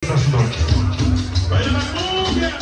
buenas noches. ¡Vaya la cumbia!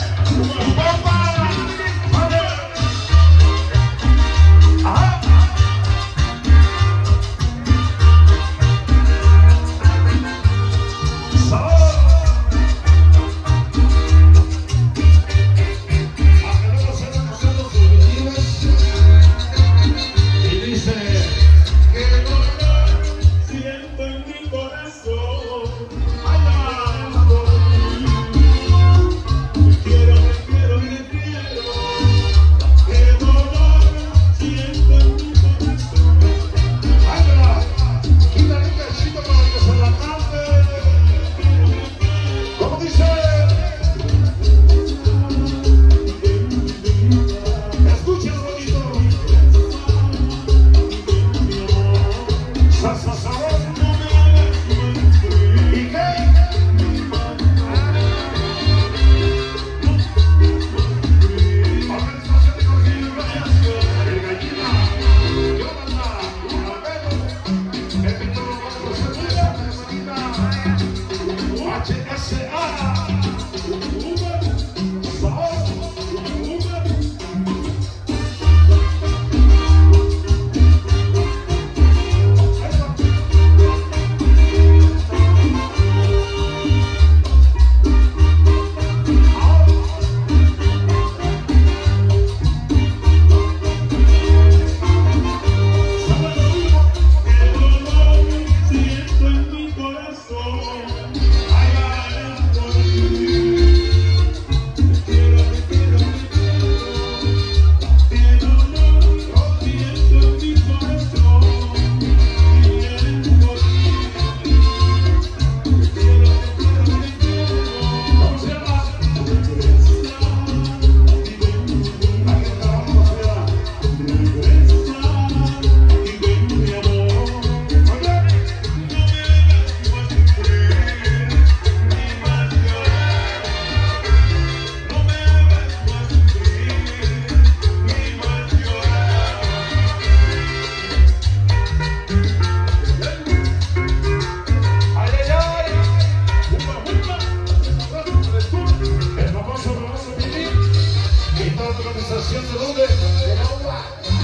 ¿De dónde? De la uva.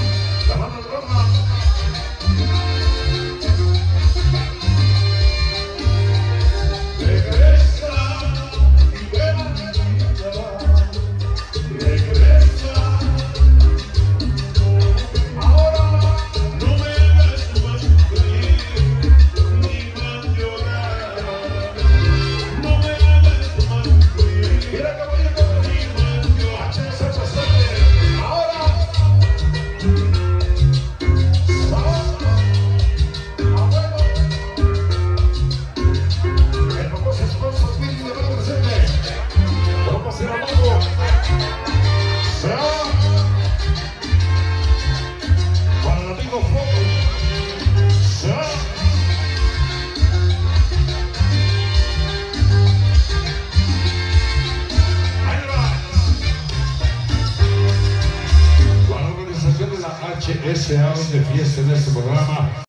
La banda roja. Regresa y buena vida. Regresa. Ahora no me hagas más sufrir ni más llorar. No me hagas más sufrir. Mira qué bonito. HSA de fiesta en este programa.